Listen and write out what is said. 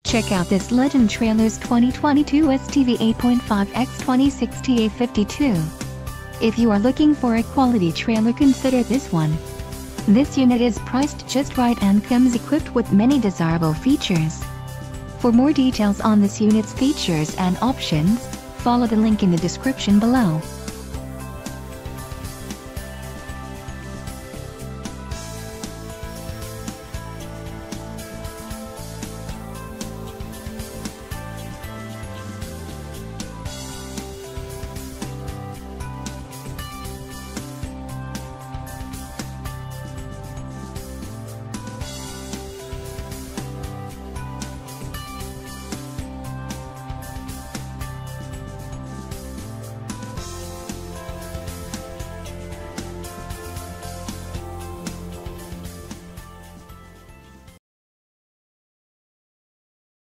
Check out this Legend Trailer's 2022 STV8.5X26TA52. If you are looking for a quality trailer, consider this one. This unit is priced just right and comes equipped with many desirable features. For more details on this unit's features and options, follow the link in the description below.